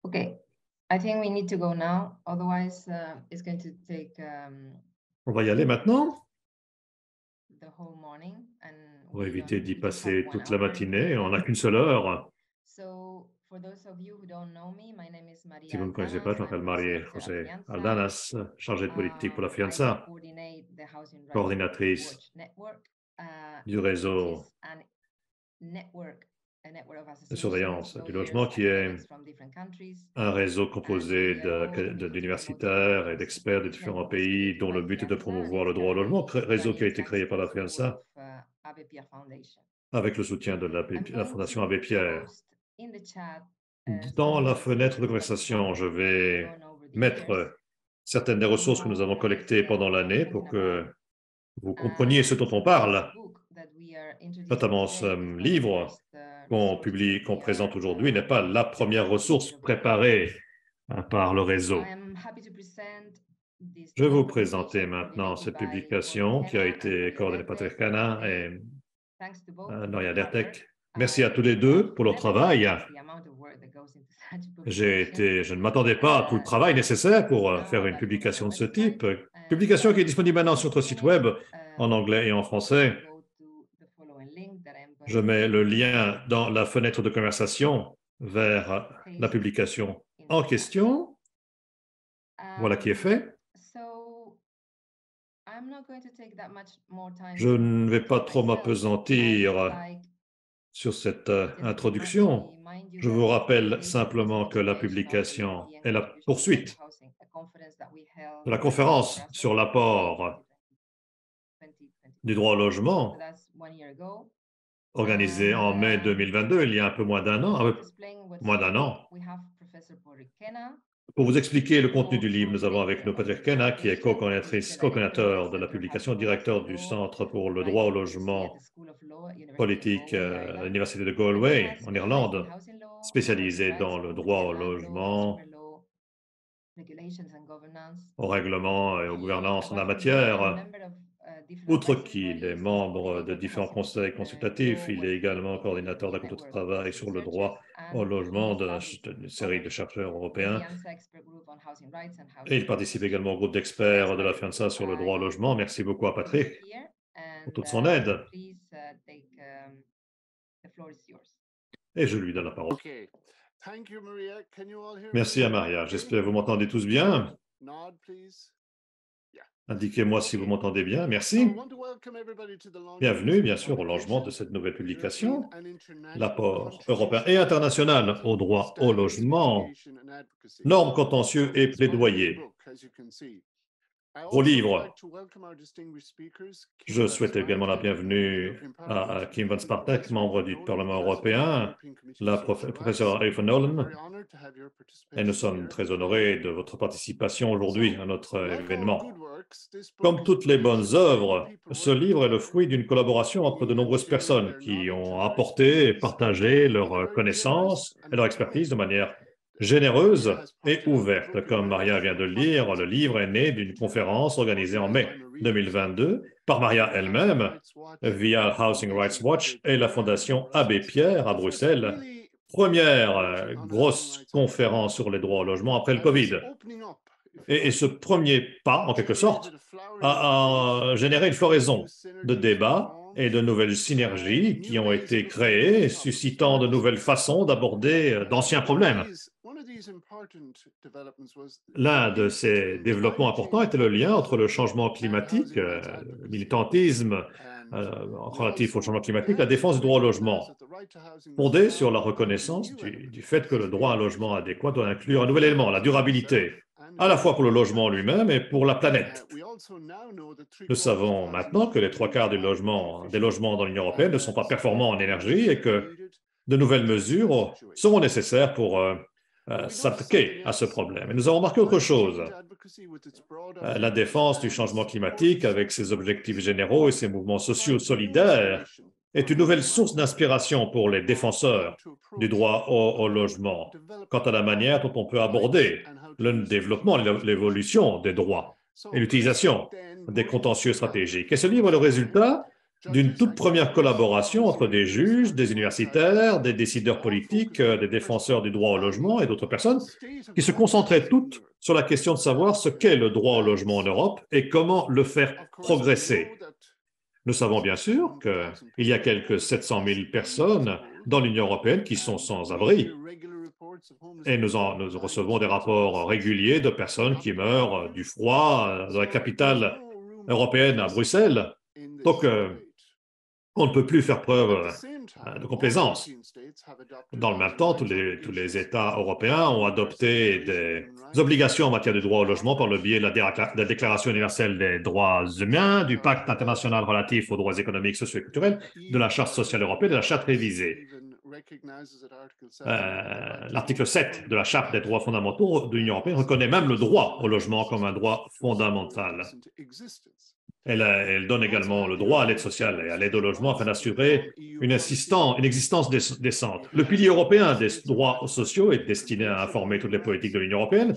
Okay, I think we need to go now. Otherwise, it's going to take On va y aller maintenant. the whole morning, and On va we éviter don't. d'y We just have passer one toute la hour. matinée. On n'a qu'une seule heure. So, for those of you who don't know me, my name is Si Maria vous ne me connaissez pas, Aldanas. je m'appelle I'm the Director Marie-José Afianza. Aldanas, chargée de politique pour la I Fianza, coordinate the Housing Rights coordinatrice Watch network, du which réseau is a network of de associations, surveillance du logement, lawyers, qui est academics from different countries. un réseau And composé we are all committed to promoting the d'universitaires et rights. d'experts de This différents network was pays, created dont le by but est de Fianza, and promouvoir it's le droit au logement, currently réseau qui a running été thanks créé to par the la support Fianza of Abe Pierre Foundation. avec le soutien de I'm la going Fondation Abbé to Pierre. post in the chat Dans some la fenêtre de resources that we conversation, have je vais gone over the years. mettre certaines des ressources que nous avons collectées pendant l'année pour que vous compreniez ce dont on parle, This book that we are introducing notamment today is ce not the livre first qu'on resource that publie, qu'on we are présente aujourd'hui n'est pas la première ressource making available. préparée par le réseau. I am happy to present this Je vais vous new présenter publication maintenant coordinated cette by publication qui a Kenna and été coordonnée par Dertek. Terkana et Thanks to both of Noria them hard work. Dertek. Merci à tous les I deux pour leur never travail. imagined the amount of work that goes into such a publication. Je ne m'attendais pas à tout le travail nécessaire pour It's now faire une available on publication our de ce website, type. and Publication qui est disponible maintenant sur to notre open site it, web en anglais et en français. go to the following link that I'm going Je mets le to lien dans la fenêtre de conversation vers la paste publication in en the chat. question. Voilà qui est fait. So I'm not going to take that much more time Je ne vais pas to trop myself. I would m'appesantir like sur cette just introduction. remind you Je that vous the rappelle publication is a simplement que la continuation of the publication European est la contribution to social poursuite housing, a conference that we held de la in conférence Brussels sur in May l'apport 2022. du droit au So logement that's 1 year ago. organisé en mai 2022, il y a un peu moins d'un an, To explain what's moins d'un new, an. we have Professor Patrick Kenna, Pour vous expliquer le contenu du livre, nous avons avec co-coordinator nous of the Patrick Kenna, qui est publication, co-coordinateur de la Center publication, for Rights directeur and du Law Centre pour le droit Rights au and Policy at the logement School of Law at University of politique Galway, à Ireland, l'Université de and he Galway, has en specialized in Irlande, housing law, property spécialisé rights, dans le droit property au and land law, consumer logement, law, regulations and governance. au règlement et aux gouvernances en la Apart from being a matière. member of different Outre advisory qu'il est bodies, he's membre de coordinator of the différents Housing conseils Law consultatifs, il est Working Group également in the coordinateur d'un European groupe de Network of travail Policy sur le Researchers droit au and in logement the study d'une série de of chercheurs the européens. Fianza Expert Group on Housing Rights and Et Housing il participe Policy. également au groupe So that's d'experts de la why FIANSA sur le droit au I logement. Merci beaucoup à put him Patrick here, pour and toute son aide. please take the floor is yours. Et je lui donne la parole. Okay. Thank you, Maria. Can you all hear Merci me? à Maria. Okay. J'espère que vous m'entendez tous bien. Nod, please. Yeah. Indiquez-moi si vous Okay. m'entendez bien. So I Merci. want to welcome everybody to the launch of Bienvenue, this bien new sûr, au lancement de publication, cette nouvelle European publication, and International l'apport européen Contribution et to international au droit au Standards, logement, Mitigation and Advocacy. normes contentieux et It's my new plaidoyer. book, as you can see. I Gros also would livre. like to welcome our distinguished speakers, Kim Je van souhaite également la Spartek, member of the bienvenue European Parliament à Kim van and Spartek, professor membre Eva du Nolan, Parlement classifier of the européen, European Commission of Social professeur Rights. Eva I'm Nolan, very honored to have your et nous participation sommes here. très honorés de votre participation aujourd'hui à notre Like all événement. good works, this book Comme is a toutes les bonnes collection of many œuvres, people ce working livre est le together, fruit d'une collaboration entre de bringing and nombreuses sharing personnes their qui knowledge ont and apporté et expertise partagé in a leurs very generous connaissances et and leur open way. expertise de manière Maria généreuse has et pointed out, the ouverte. book Comme Maria emerged vient from de a le dire, conference le in livre est né d'une 2022 conférence organisée en mai organized by Maria herself 2022 par Maria and the Housing elle-même Rights Watch via and the Housing Rights Foundation Watch Abbé et la Pierre in Fondation Abbé Brussels. Pierre à The first Bruxelles. really Première conference on housing grosse rights after conférence sur COVID. les droits au logement après le And this Covid. opening up, if you Et like, ce premier pas, en quelque sorte, generated a flowering of a debate, généré une new floraison de synergies were débats et de formed, nouvelles synergies qui new ont ways of été looking at many créées, topics. suscitant de nouvelles façons d'aborder d'anciens problèmes. One of these important developments was L'un the de link ces between développements climate importants change était le lien entre le changement and climatique, housing rights advocacy. militantisme And we relatif au changement also climatique, la began to défense du droit au recognize logement, that the right to housing must fondée sur now la include a reconnaissance new element, du fait que le droit à un logement sustainability, adéquat doit inclure un nouvel élément, la both for durabilité, itself and à la indeed fois pour le for the logement planet. lui-même et pour la planète. We also now know that Nous three-quarters of savons housing maintenant que les units trois remain quarts environmentally des efficient, logements dans l'Union européenne ne sont pas and performants en significant énergie measures et are que needed de to nouvelles address that mesures situation. seront nécessaires pour But we noticed s'attaquer something à ce else. problème. Et nous avons remarqué autre Climate chose. change advocacy with its broad La objectives défense du and changement climatique, supportive avec ses social objectifs movements, généraux et ses mouvements sociaux provides new solidaires, inspiration est for une nouvelle housing source rights advocates d'inspiration pour les on how défenseurs to du approach droit au development, logement quant à development la manière dont on peut rights aborder and how to le use them développement, strategically. l'évolution des droits et So this book l'utilisation then des grew into contentieux a stratégiques. Et ce livre est le résultat d'une toute première collaboration entre des juges, des universitaires, des décideurs politiques, des défenseurs du droit au logement et d'autres personnes qui se concentraient toutes sur la question de savoir ce qu'est le droit au logement en Europe et comment le faire progresser. Nous savons bien sûr qu'il y a quelques 700 000 personnes dans l'Union européenne qui sont sans abri. Et nous recevons des rapports réguliers de personnes qui meurent du froid dans la capitale européenne à Bruxelles. Donc, on ne peut plus faire preuve de complaisance. Dans le même temps, tous les États européens ont adopté des obligations en matière de droit au logement par le biais de la Déclaration universelle des droits humains, du Pacte international relatif aux droits économiques, sociaux et culturels, de la Charte sociale européenne et de la Charte révisée. L'article 7 de la Charte des droits fondamentaux de l'Union européenne reconnaît même le droit au logement comme un droit fondamental. Elle donne également le droit à l'aide sociale et à l'aide au logement afin d'assurer une existence décente. Le pilier européen des droits sociaux est destiné à informer toutes les politiques de l'Union européenne.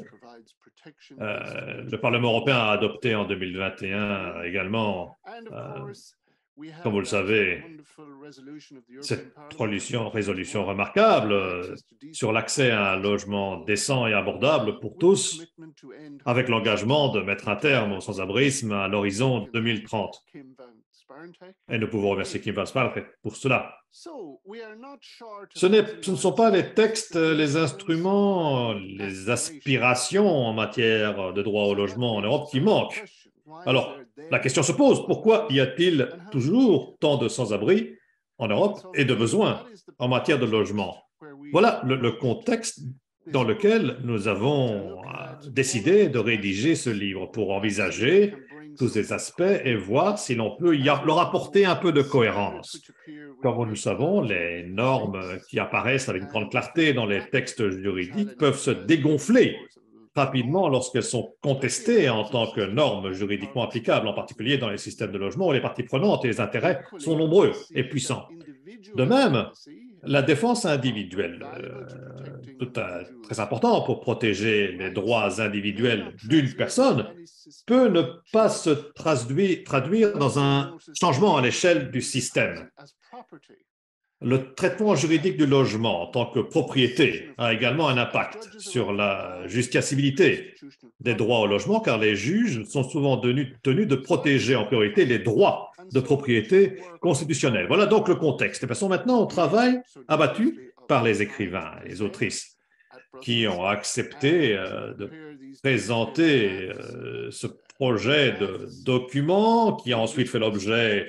Le Parlement européen a adopté en 2021 également, comme vous le savez, cette résolution remarquable sur l'accès à un logement décent et abordable pour tous, avec l'engagement de mettre un terme au sans-abrisme à l'horizon 2030. Et nous pouvons remercier Kim Van Spalk pour cela. Ce ne sont pas les textes, les instruments, les aspirations en matière de droit au logement en Europe qui manquent. Alors, la question se pose, pourquoi y a-t-il toujours tant de sans-abri en Europe et de besoins en matière de logement? Voilà le contexte dans lequel nous avons décidé de rédiger ce livre pour envisager tous ces aspects et voir si l'on peut leur apporter un peu de cohérence. Comme nous le savons, les normes qui apparaissent avec une grande clarté dans les textes juridiques peuvent se dégonfler rapidement lorsqu'elles sont contestées en tant que normes juridiquement applicables, en particulier dans les systèmes de logement où les parties prenantes et les intérêts sont nombreux et puissants. De même, la défense individuelle, très important pour protéger les droits individuels d'une personne, peut ne pas se traduire dans un changement à l'échelle du système. Le traitement juridique du logement en tant que propriété a également un impact sur la justiciabilité des droits au logement, car les juges sont souvent tenus de protéger en priorité les droits de propriété constitutionnels. Voilà donc le contexte. Et passons maintenant au travail abattu par les écrivains et les autrices qui ont accepté de présenter ce projet de document qui a ensuite fait l'objet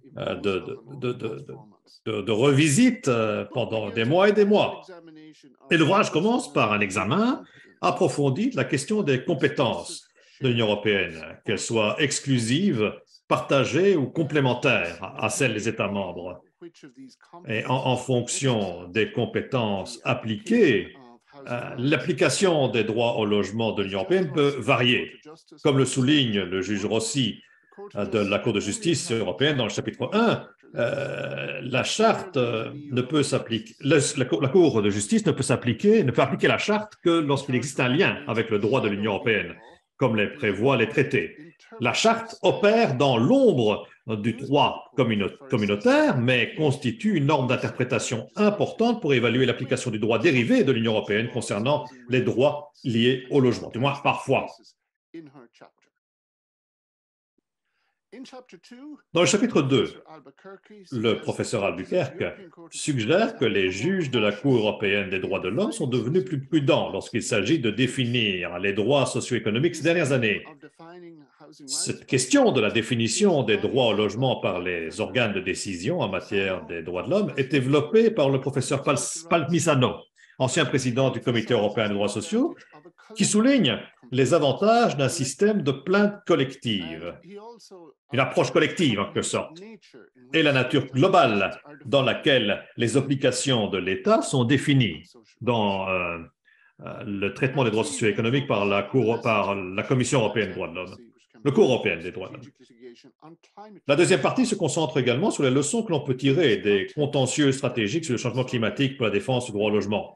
de revisite pendant des mois et des mois. Et l'ouvrage commence par un examen approfondi de la question des compétences de l'Union européenne, qu'elles soient exclusives, partagées ou complémentaires à celles des États membres. Et en fonction des compétences appliquées, l'application des droits au logement de l'Union européenne peut varier. Comme le souligne le juge Rossi de la Cour de justice européenne dans le chapitre 1, la charte ne peut s'appliquer, la Cour de justice ne peut appliquer la charte que lorsqu'il existe un lien avec le droit de l'Union européenne, comme les prévoient les traités. La charte opère dans l'ombre du droit communautaire, mais constitue une norme d'interprétation importante pour évaluer l'application du droit dérivé de l'Union européenne concernant les droits liés au logement, du moins parfois. Dans le chapitre 2, le professeur Albuquerque suggère que les juges de la Cour européenne des droits de l'homme sont devenus plus prudents lorsqu'il s'agit de définir les droits socio-économiques ces dernières années. Cette question de la définition des droits au logement par les organes de décision en matière des droits de l'homme est développée par le professeur Palmisano, ancien président du Comité européen des droits sociaux, qui souligne les avantages d'un système de plainte collective, une approche collective en quelque sorte, et la nature globale dans laquelle les obligations de l'État sont définies dans le traitement des droits socio-économiques par la Commission européenne des droits de l'homme, la Cour européenne des droits de l'homme. La deuxième partie se concentre également sur les leçons que l'on peut tirer des contentieux stratégiques sur le changement climatique pour la défense du droit au logement.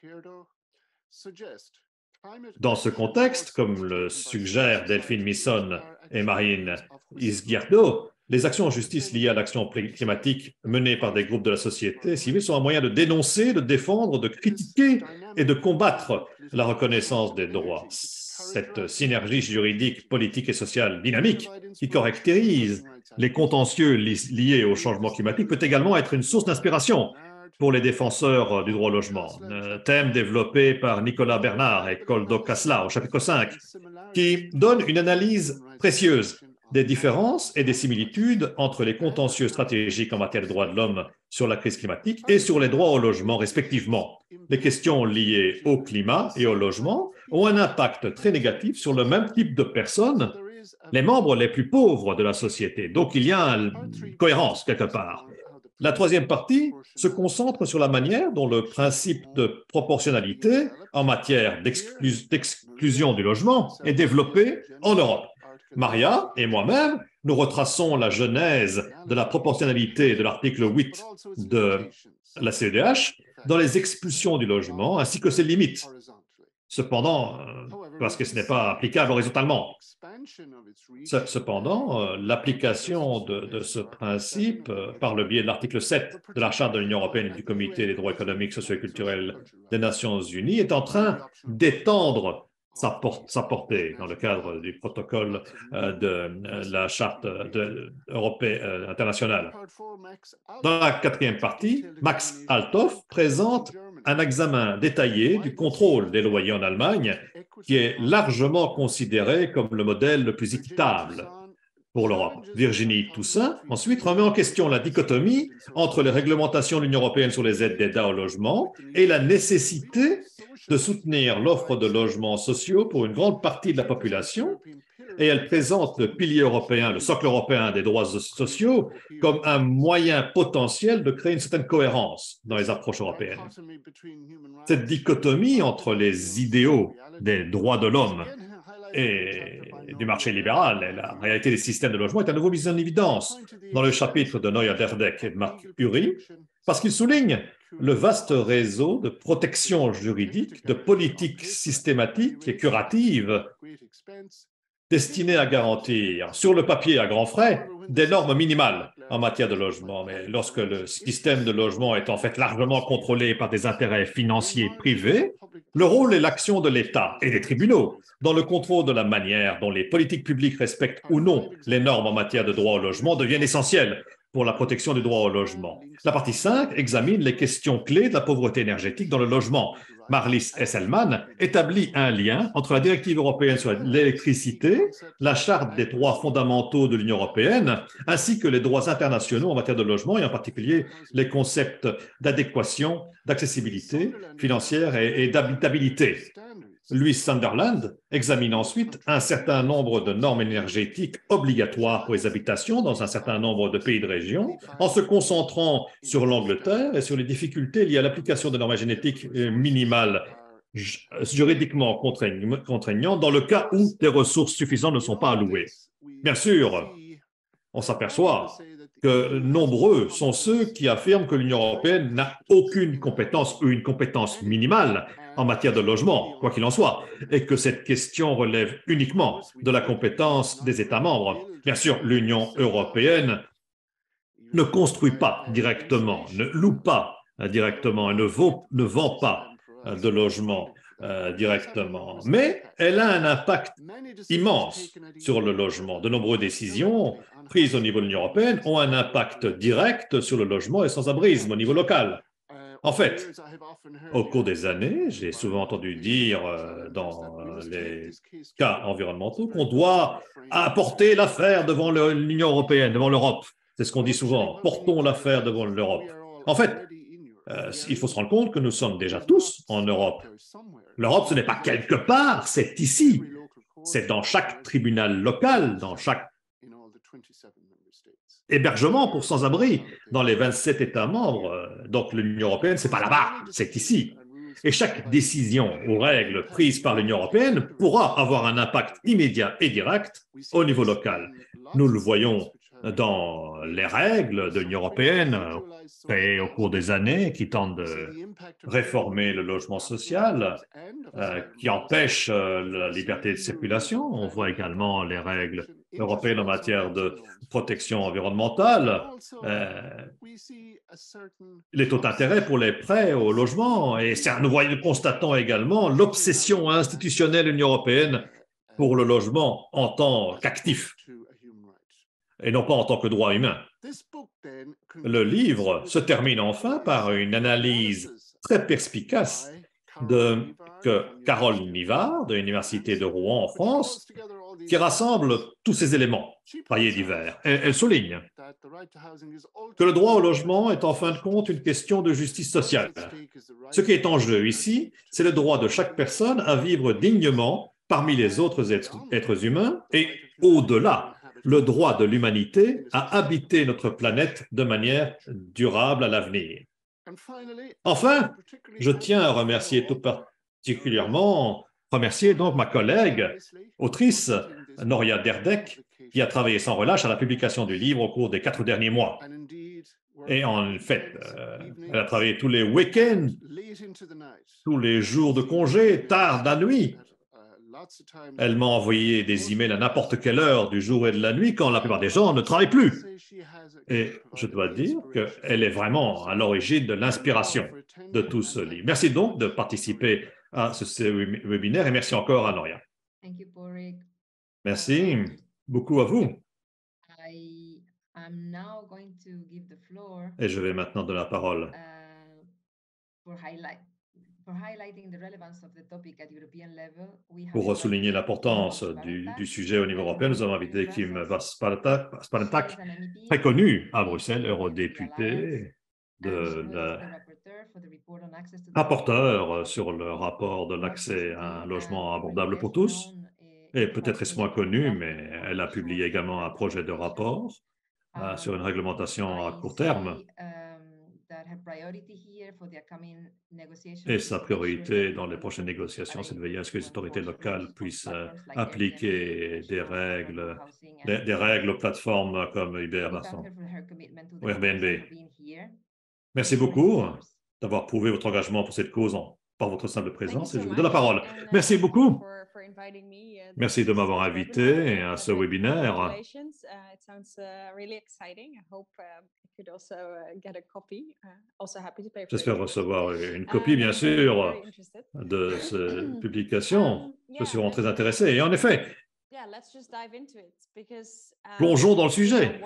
Dans ce contexte, comme le suggèrent Delphine Misson et Marine Izquierdo, Les actions en justice liées à l'action climatique menées par des groupes de la société civile sont un moyen de dénoncer, de défendre, de critiquer et de combattre la reconnaissance des droits. Cette synergie juridique, politique et sociale dynamique qui caractérise les contentieux liés au changement climatique peut également être une source d'inspiration pour les défenseurs du droit au logement. Thème développé par Nicolas Bernard et Koldo Kasla au chapitre 5, qui donne une analyse précieuse des différences et des similitudes entre les contentieux stratégiques en matière de droits de l'homme sur la crise climatique et sur les droits au logement, respectivement. Les questions liées au climat et au logement ont un impact très négatif sur le même type de personnes, les membres les plus pauvres de la société. Donc, il y a une cohérence quelque part. La troisième partie se concentre sur la manière dont le principe de proportionnalité en matière d'exclusion du logement est développé en Europe. Maria et moi-même, nous retraçons la genèse de la proportionnalité de l'article 8 de la CEDH dans les expulsions du logement ainsi que ses limites. Cependant, parce que ce n'est pas applicable horizontalement. Cependant, l'application de ce principe par le biais de l'article 7 de la Charte de l'Union européenne et du Comité des droits économiques, sociaux et culturels des Nations unies est en train d'étendre sa portée dans le cadre du protocole de la Charte européenne internationale. Dans la quatrième partie, Max Althoff présente un examen détaillé du contrôle des loyers en Allemagne, qui est largement considéré comme le modèle le plus équitable pour l'Europe. Virginie Toussaint, ensuite, remet en question la dichotomie entre les réglementations de l'Union européenne sur les aides d'État au logement et la nécessité de soutenir l'offre de logements sociaux pour une grande partie de la population, et elle présente le pilier européen, le socle européen des droits sociaux, comme un moyen potentiel de créer une certaine cohérence dans les approches européennes. Cette dichotomie entre les idéaux des droits de l'homme et du marché libéral et la réalité des systèmes de logement est à nouveau mise en évidence dans le chapitre de Noya Derdek et de Marc Uri, parce qu'il souligne le vaste réseau de protection juridique, de politiques systématiques et curatives destinées à garantir, sur le papier à grands frais, des normes minimales en matière de logement. Mais lorsque le système de logement est en fait largement contrôlé par des intérêts financiers privés, le rôle et l'action de l'État et des tribunaux dans le contrôle de la manière dont les politiques publiques respectent ou non les normes en matière de droit au logement deviennent essentielles pour la protection du droit au logement. La partie 5 examine les questions clés de la pauvreté énergétique dans le logement. Marlis Hesselman établit un lien entre la directive européenne sur l'électricité, la charte des droits fondamentaux de l'Union européenne, ainsi que les droits internationaux en matière de logement, et en particulier les concepts d'adéquation, d'accessibilité financière et d'habitabilité. Louis Sunderland examine ensuite un certain nombre de normes énergétiques obligatoires pour les habitations dans un certain nombre de pays de région, en se concentrant sur l'Angleterre et sur les difficultés liées à l'application de normes génétiques minimales juridiquement contraignantes dans le cas où des ressources suffisantes ne sont pas allouées. Bien sûr, on s'aperçoit que nombreux sont ceux qui affirment que l'Union européenne n'a aucune compétence ou une compétence minimale en matière de logement, quoi qu'il en soit, et que cette question relève uniquement de la compétence des États membres. Bien sûr, l'Union européenne ne construit pas directement, ne loue pas directement et ne vend pas de logements directement, mais elle a un impact immense sur le logement. De nombreuses décisions prises au niveau de l'Union européenne ont un impact direct sur le logement et sans-abrisme au niveau local. En fait, au cours des années, j'ai souvent entendu dire dans les cas environnementaux qu'on doit apporter l'affaire devant l'Union européenne, devant l'Europe. C'est ce qu'on dit souvent, portons l'affaire devant l'Europe. En fait, il faut se rendre compte que nous sommes déjà tous en Europe. L'Europe, ce n'est pas quelque part, c'est ici. C'est dans chaque tribunal local, dans chaque hébergement pour sans-abri dans les 27 États membres. Donc l'Union européenne, ce n'est pas là-bas, c'est ici. Et chaque décision ou règle prise par l'Union européenne pourra avoir un impact immédiat et direct au niveau local. Nous le voyons dans les règles de l'Union européenne créées au cours des années qui tentent de réformer le logement social, qui empêchent la liberté de circulation. On voit également les règles européennes en matière de protection environnementale, les taux d'intérêt pour les prêts au logement. Et nous constatons également l'obsession institutionnelle de l'Union européenne pour le logement en tant qu'actif et non pas en tant que droit humain. Le livre se termine enfin par une analyse très perspicace que Carole Nivard, de l'Université de Rouen en France, qui rassemble tous ces éléments variés et divers. Elle souligne que le droit au logement est en fin de compte une question de justice sociale. Ce qui est en jeu ici, c'est le droit de chaque personne à vivre dignement parmi les autres êtres humains et au-delà, le droit de l'humanité à habiter notre planète de manière durable à l'avenir. Enfin, je tiens à remercier tout particulièrement donc ma collègue, autrice Noria Derdek, qui a travaillé sans relâche à la publication du livre au cours des 4 derniers mois. Et en fait, elle a travaillé tous les week-ends, tous les jours de congé, tard la nuit. Elle m'a envoyé des emails à n'importe quelle heure du jour et de la nuit quand la plupart des gens ne travaillent plus. Et je dois dire qu'elle est vraiment à l'origine de l'inspiration de tout ce livre. Merci donc de participer à ce webinaire et merci encore à Noria. Merci beaucoup à vous. Et je vais maintenant donner la parole pour souligner l'importance du sujet au niveau européen. Nous avons invité Kim Spalatak, très connu à Bruxelles, eurodéputé, rapporteur sur le rapport de l'accès à un logement abordable pour tous. Et peut-être est-ce moins connu, mais elle a publié également un projet de rapport sur une réglementation à court terme. Et sa priorité dans les prochaines négociations, c'est de veiller à ce que les autorités locales puissent appliquer des règles aux plateformes comme ou Airbnb. Merci beaucoup d'avoir prouvé votre engagement pour cette cause par votre simple présence et je vous donne la parole. Merci beaucoup. Merci de m'avoir invité à ce webinaire. J'espère recevoir une copie, bien sûr, de cette publication. Je suis vraiment très intéressé. Et en effet, plongeons dans le sujet.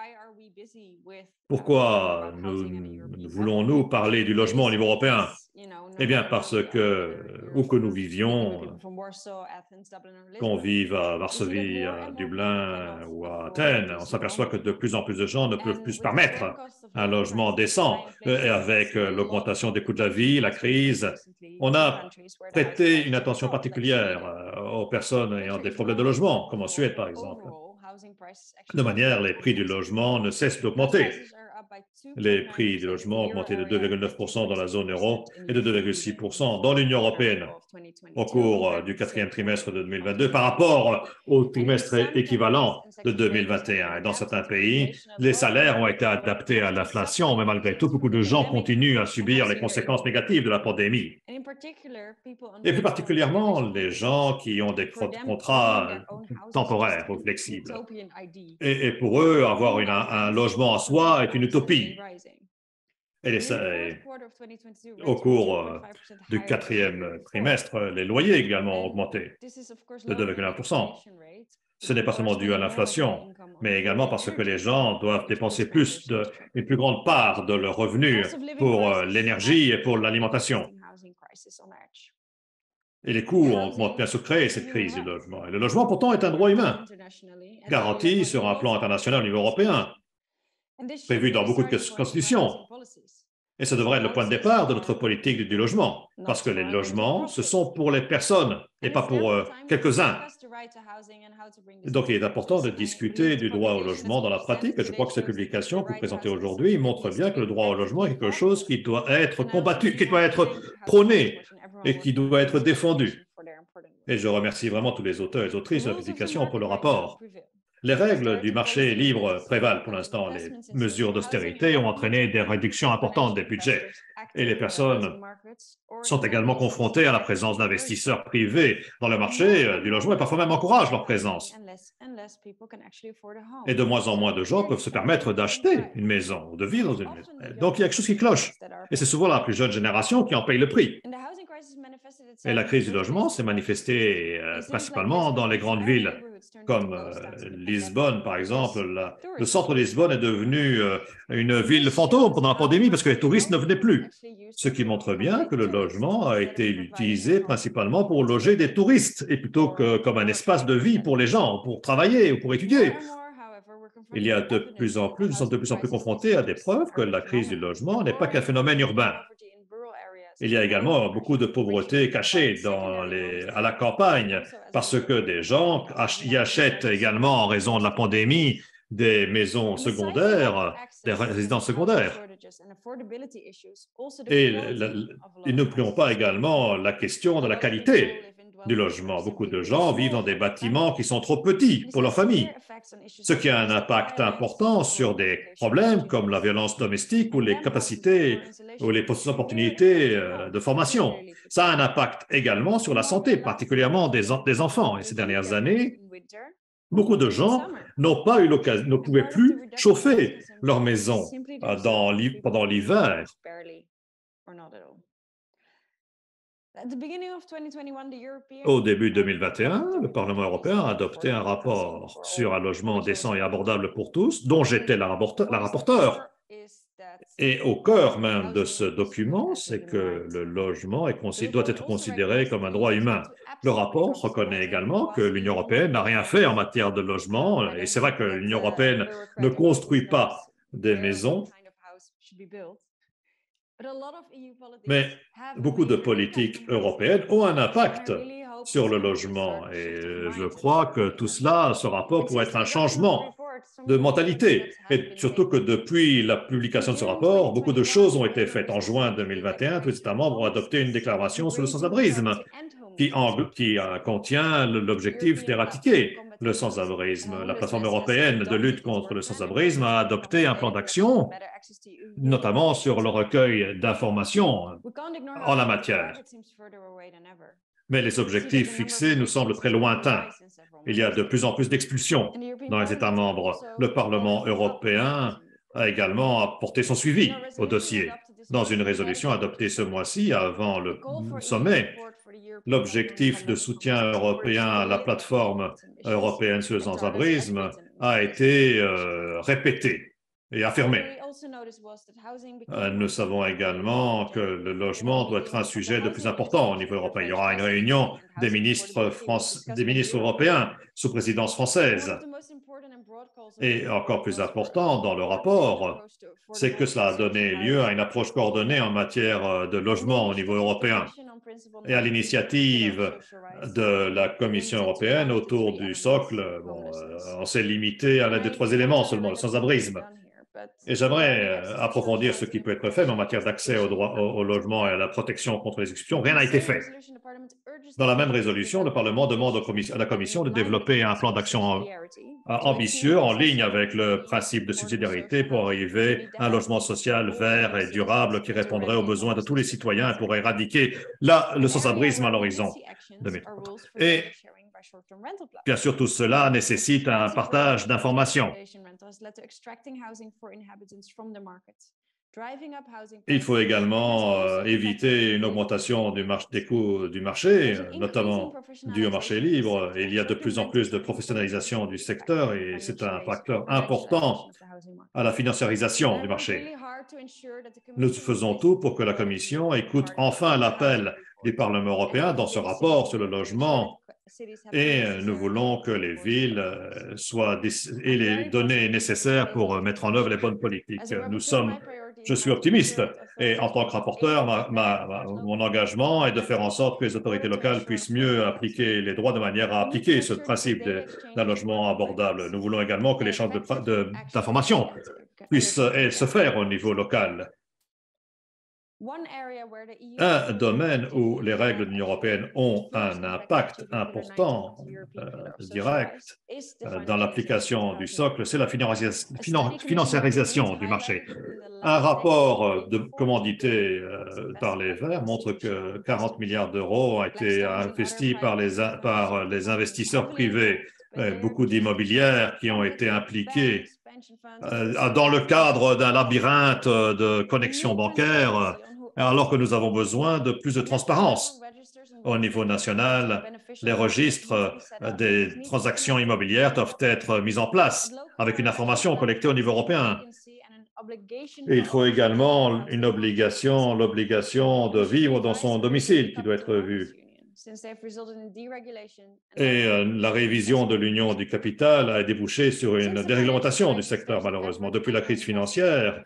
Pourquoi voulons-nous parler du logement au niveau européen? Eh bien, parce que, où que nous vivions, qu'on vive à Varsovie, à Dublin ou à Athènes, on s'aperçoit que de plus en plus de gens ne peuvent plus se permettre un logement décent. Et avec l'augmentation des coûts de la vie, la crise, on a prêté une attention particulière aux personnes ayant des problèmes de logement, comme en Suède par exemple. De manière, les prix du logement ne cessent d'augmenter. Les prix du logement ont augmenté de 2,9% dans la zone euro et de 2,6% dans l'Union européenne au cours du 4e trimestre de 2022 par rapport au trimestre équivalent de 2021. Et dans certains pays, les salaires ont été adaptés à l'inflation, mais malgré tout, beaucoup de gens continuent à subir les conséquences négatives de la pandémie. Et plus particulièrement, les gens qui ont des contrats temporaires ou flexibles. Et pour eux, avoir un logement à soi est une utopie. Et au cours du 4e trimestre, les loyers également ont augmenté de 2,1%. Ce n'est pas seulement dû à l'inflation, mais également parce que les gens doivent dépenser une plus grande part de leurs revenus pour l'énergie et pour l'alimentation. Et les coûts ont augmenté bien sûr créé cette crise du logement. Et le logement, pourtant, est un droit humain, garanti sur un plan international au niveau européen, prévu dans beaucoup de constitutions. Et ça devrait être le point de départ de notre politique du logement, parce que les logements, ce sont pour les personnes et pas pour quelques-uns. Donc, il est important de discuter du droit au logement dans la pratique, et je crois que cette publication que vous présentez aujourd'hui montre bien que le droit au logement est quelque chose qui doit être combattu, qui doit être prôné et qui doit être défendu. Et je remercie vraiment tous les auteurs et les autrices de la publication pour le rapport. Les règles du marché libre prévalent pour l'instant. Les mesures d'austérité ont entraîné des réductions importantes des budgets et les personnes sont également confrontées à la présence d'investisseurs privés dans le marché du logement et parfois même encouragent leur présence. Et de moins en moins de gens peuvent se permettre d'acheter une maison ou de vivre dans une maison. Donc il y a quelque chose qui cloche. Et c'est souvent la plus jeune génération qui en paye le prix. Et la crise du logement s'est manifestée principalement dans les grandes villes, comme Lisbonne, par exemple. Le centre de Lisbonne est devenu une ville fantôme pendant la pandémie parce que les touristes ne venaient plus. Ce qui montre bien que le logement a été utilisé principalement pour loger des touristes et plutôt que comme un espace de vie pour les gens, pour travailler ou pour étudier. Il y a nous sommes de plus en plus confrontés à des preuves que la crise du logement n'est pas qu'un phénomène urbain. Il y a également beaucoup de pauvreté cachée à la campagne parce que des gens y achètent également en raison de la pandémie des maisons secondaires, des résidences secondaires. Et n'oublions pas également la question de la qualité du logement. Beaucoup de gens vivent dans des bâtiments qui sont trop petits pour leur famille, ce qui a un impact important sur des problèmes comme la violence domestique ou les capacités ou les opportunités de formation. Ça a un impact également sur la santé, particulièrement des enfants. Et ces dernières années, beaucoup de gens ne pouvaient plus chauffer leur maison pendant l'hiver. Au début de 2021, le Parlement européen a adopté un rapport sur un logement décent et abordable pour tous, dont j'étais la rapporteure. Et au cœur même de ce document, c'est que le logement doit être considéré comme un droit humain. Le rapport reconnaît également que l'Union européenne n'a rien fait en matière de logement, et c'est vrai que l'Union européenne ne construit pas des maisons, mais beaucoup de politiques européennes ont un impact sur le logement. Et je crois que tout cela, ce rapport pourrait être un changement de mentalité. Et surtout que depuis la publication de ce rapport, beaucoup de choses ont été faites. En juin 2021, tous les États membres ont adopté une déclaration sur le sans-abrisme qui contient l'objectif d'éradiquer le sans-abrisme. La plateforme européenne de lutte contre le sans-abrisme a adopté un plan d'action, notamment sur le recueil d'informations en la matière. Mais les objectifs fixés nous semblent très lointains. Il y a de plus en plus d'expulsions dans les États membres. Le Parlement européen a également apporté son suivi au dossier. Dans une résolution adoptée ce mois-ci, avant le sommet, l'objectif de soutien européen à la plateforme européenne sur le sans-abrisme a été répété et affirmé. Nous savons également que le logement doit être un sujet de plus important au niveau européen. Il y aura une réunion des ministres européens sous présidence française. Et encore plus important dans le rapport, c'est que cela a donné lieu à une approche coordonnée en matière de logement au niveau européen. Et à l'initiative de la Commission européenne autour du socle, on s'est limité à l'un des 3 éléments seulement, le sans-abrisme. Et j'aimerais approfondir ce qui peut être fait, mais en matière d'accès au logement et à la protection contre les expulsions, rien n'a été fait. Dans la même résolution, le Parlement demande à la Commission de développer un plan d'action ambitieux en ligne avec le principe de subsidiarité pour arriver à un logement social vert et durable qui répondrait aux besoins de tous les citoyens pour éradiquer le sans-abrisme à l'horizon 2030. Et bien sûr, tout cela nécessite un partage d'informations. Il faut également éviter une augmentation des coûts du marché, notamment dû au marché libre. Il y a de plus en plus de professionnalisation du secteur et c'est un facteur important à la financiarisation du marché. Nous faisons tout pour que la Commission écoute enfin l'appel du Parlement européen dans ce rapport sur le logement et nous voulons que les villes aient les données nécessaires pour mettre en œuvre les bonnes politiques. Je suis optimiste et en tant que rapporteur, mon engagement est de faire en sorte que les autorités locales puissent mieux appliquer les droits de manière à appliquer ce principe d'un logement abordable. Nous voulons également que l'échange d'informations puisse se faire au niveau local. Un domaine où les règles de l'Union européenne ont un impact important, direct, dans l'application du socle, c'est la financiarisation du marché. Un rapport commandité par les Verts montre que 40 milliards d'euros ont été investis par les investisseurs privés, beaucoup d'immobilières qui ont été impliqués dans le cadre d'un labyrinthe de connexions bancaires, alors que nous avons besoin de plus de transparence. Au niveau national, les registres des transactions immobilières doivent être mis en place avec une information collectée au niveau européen. Et il faut également l'obligation de vivre dans son domicile qui doit être vue. Et la révision de l'union du capital a débouché sur une déréglementation du secteur, malheureusement. Depuis la crise financière,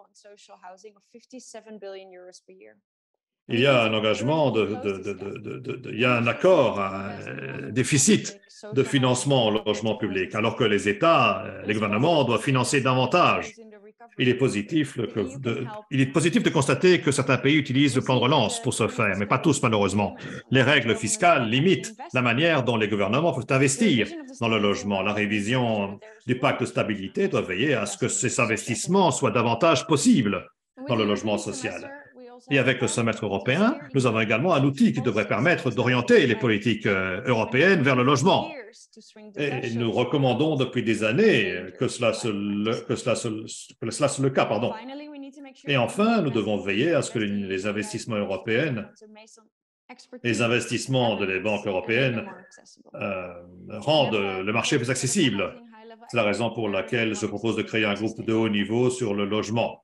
il y a un engagement, il y a un accord, un déficit de financement au logement public, alors que les États, les gouvernements doivent financer davantage. Il est positif de constater que certains pays utilisent le plan de relance pour ce faire, mais pas tous malheureusement. Les règles fiscales limitent la manière dont les gouvernements peuvent investir dans le logement. La révision du pacte de stabilité doit veiller à ce que ces investissements soient davantage possibles dans le logement social. Et avec le semestre européen, nous avons également un outil qui devrait permettre d'orienter les politiques européennes vers le logement. Et nous recommandons depuis des années que cela soit le cas. Et enfin, nous devons veiller à ce que les investissements européens, les investissements des banques européennes rendent le marché plus accessible. C'est la raison pour laquelle je propose de créer un groupe de haut niveau sur le logement.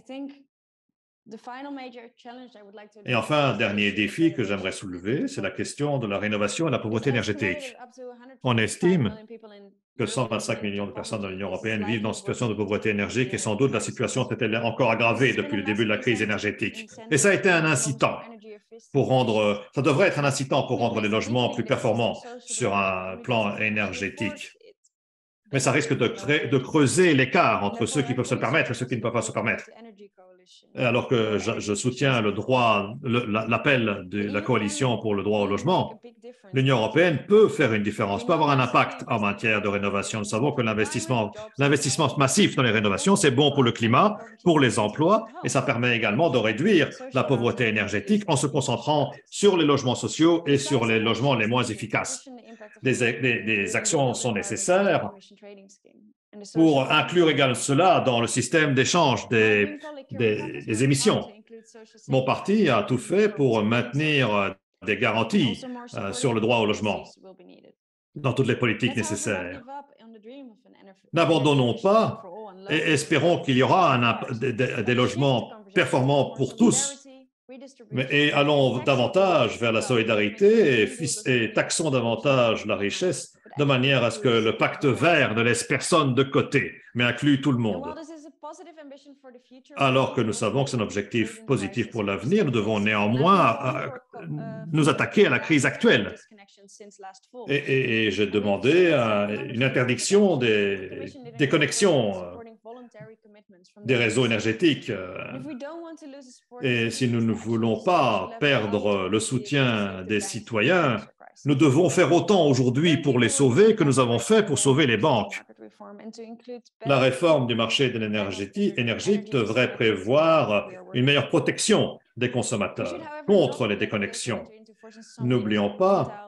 Et enfin, un dernier défi que j'aimerais soulever, c'est la question de la rénovation et de la pauvreté énergétique. On estime que 125 millions de personnes dans l'Union européenne vivent dans une situation de pauvreté énergétique et sans doute la situation s'est encore aggravée depuis le début de la crise énergétique. Et ça a été un incitant ça devrait être un incitant pour rendre les logements plus performants sur un plan énergétique. Mais ça risque de creuser l'écart entre ceux qui peuvent se le permettre et ceux qui ne peuvent pas se le permettre. Alors que je soutiens l'appel de la coalition pour le droit au logement, l'Union européenne peut faire une différence, peut avoir un impact en matière de rénovation. Nous savons que l'investissement massif dans les rénovations, c'est bon pour le climat, pour les emplois, et ça permet également de réduire la pauvreté énergétique en se concentrant sur les logements sociaux et sur les logements les moins efficaces. Des actions sont nécessaires pour inclure également cela dans le système d'échange des émissions. Mon parti a tout fait pour maintenir des garanties sur le droit au logement dans toutes les politiques nécessaires. N'abandonnons pas et espérons qu'il y aura des logements performants pour tous. Et allons davantage vers la solidarité et taxons davantage la richesse de manière à ce que le pacte vert ne laisse personne de côté, mais inclue tout le monde. Alors que nous savons que c'est un objectif positif pour l'avenir, nous devons néanmoins nous attaquer à la crise actuelle. Et j'ai demandé une interdiction des connexions des réseaux énergétiques. Et si nous ne voulons pas perdre le soutien des citoyens, nous devons faire autant aujourd'hui pour les sauver que nous avons fait pour sauver les banques. La réforme du marché de l'énergie devrait prévoir une meilleure protection des consommateurs contre les déconnexions. N'oublions pas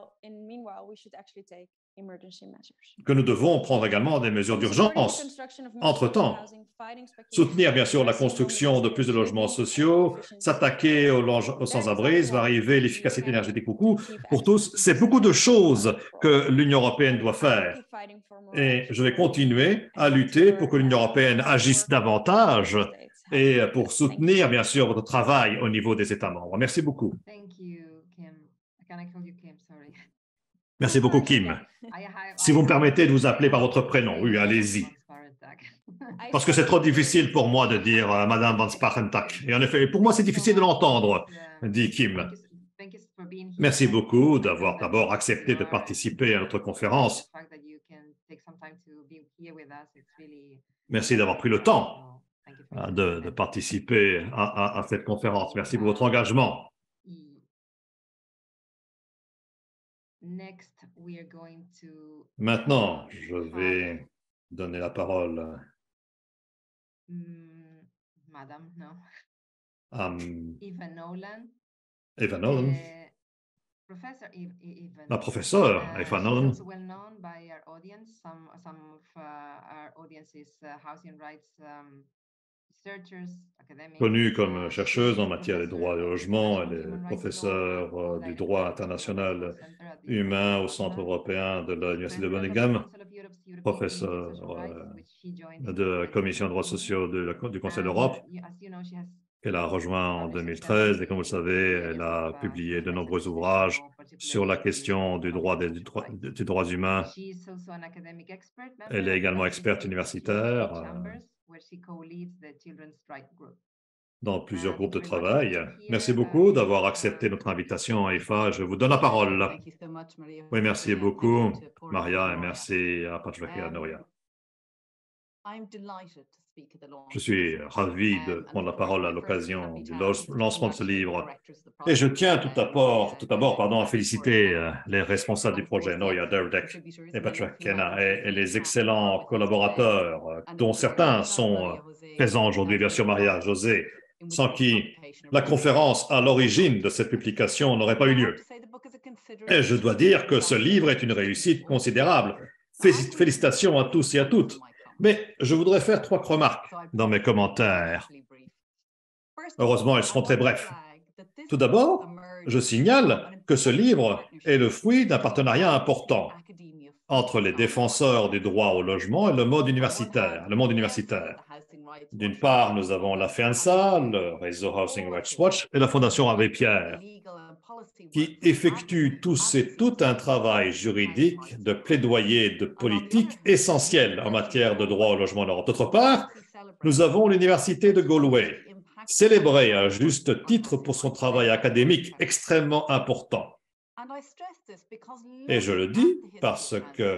que nous devons prendre également des mesures d'urgence. Entre-temps, soutenir bien sûr la construction de plus de logements sociaux, s'attaquer aux sans-abrisme, arriver à l'efficacité énergétique pour tous, c'est beaucoup de choses que l'Union européenne doit faire. Et je vais continuer à lutter pour que l'Union européenne agisse davantage et pour soutenir bien sûr votre travail au niveau des États membres. Merci beaucoup. Merci beaucoup, Kim. Si vous me permettez de vous appeler par votre prénom, oui, allez-y. Parce que c'est trop difficile pour moi de dire Madame Van Sparentak. Et en effet, pour moi, c'est difficile de l'entendre, dit Kim. Merci beaucoup d'avoir d'abord accepté de participer à notre conférence. Merci d'avoir pris le temps de participer à cette conférence. Merci pour votre engagement. Maintenant, je vais donner la parole Madame, no. à Eva Nolan. Eva Nolan, Professor Eva. la professeure Eva She's Nolan, also well known by our audience. Some of our audience is housing rights researchers, academics. connue comme She's chercheuse en matière des professor droits et du of logement. international Elle est human rights law professeure at du the droit Global international Center at the humain au University of Centre Rotterdam. européen de l'Université de President of the Birmingham, Council of Europe's European Commission on professeure Social Rights, which she joined in de la Commission des droits 2015. sociaux du Conseil And, d'Europe, as you know, she has qu'elle a rejoint en published 2013. Et comme vous le extensively savez, in elle the a areas of publié de human rights and nombreux international ouvrages law, sur la particularly question du droit public social rights. des droits humains. She's also an academic expert member Elle est of également practice experte in universitaire GLA Chambers, where she co-leads the Children's Strike Group. dans plusieurs groupes Thank de you very much for travail. being here. Merci beaucoup d'avoir Eva, accepté notre invitation, Eva. Je vous donne la parole. Thank you so much, Maria, Oui, merci José, and thank beaucoup, you to Paul and Maria, et Noria. merci à Patrick et à Noria. I'm delighted to speak at the launch Je of suis this ravi event. de And prendre la of course, parole à I first l'occasion happy du to lancement de ce congratulate the livre. directors of the Et je project, tiens tout d'abord, à David féliciter Kenna, les responsables du projet, Noria Derdek et Patrick Kenna, et les excellents collaborateurs, dont certains sont présents aujourd'hui, bien sûr Maria, José, sans qui la conférence à l'origine de cette publication n'aurait pas eu lieu. Et je dois dire que ce livre est une réussite considérable. Félicitations à tous et à toutes. Mais je voudrais faire 3 remarques dans mes commentaires. Heureusement, elles seront très brefs. Tout d'abord, je signale que ce livre est le fruit d'un partenariat important entre les défenseurs du droit au logement et le monde universitaire. D'une part, nous avons la FEANSA, le réseau Housing Rights Watch, et la Fondation Abbé Pierre, qui effectuent tous et tout un travail juridique de plaidoyer de politique essentiel en matière de droit au logement en Europe. D'autre part, nous avons l'Université de Galway, célébrée à juste titre pour son travail académique extrêmement important. Et je le dis parce que